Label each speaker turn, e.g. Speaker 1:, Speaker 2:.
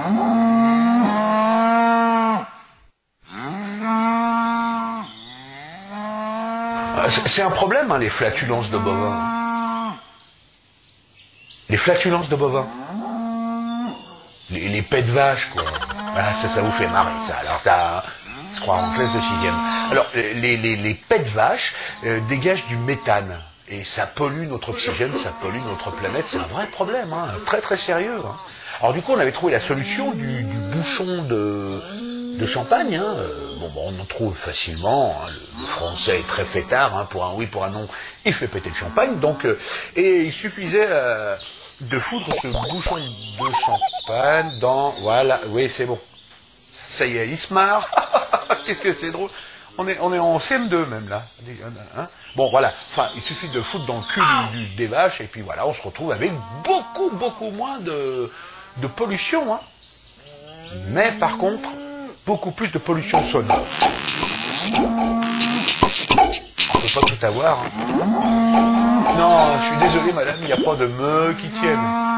Speaker 1: C'est un problème, hein, les flatulences de bovins. Les flatulences de bovins. Les pets de vache, quoi. Ah, ça vous fait marrer, ça. Alors, je crois en classe de 6e. Alors, les pets de vache dégagent du méthane. Et ça pollue notre oxygène, ça pollue notre planète. C'est un vrai problème, hein, très très sérieux. Hein. Alors du coup, on avait trouvé la solution du bouchon de champagne. Hein. On en trouve facilement. Hein. Le français est très fêtard. Hein. Pour un oui, pour un non, il fait péter le champagne. Donc, et il suffisait de foutre ce bouchon de champagne dans... Voilà, oui, c'est bon. Ça y est, il se marre. Qu'est-ce que c'est drôle. On est en CM2 même là. Hein. Bon voilà, enfin il suffit de foutre dans le cul des vaches et puis voilà, on se retrouve avec beaucoup moins de pollution. Hein. Mais par contre, beaucoup plus de pollution sonore. On peut pas tout avoir. Hein. Non, je suis désolé madame, il n'y a pas de me qui tienne.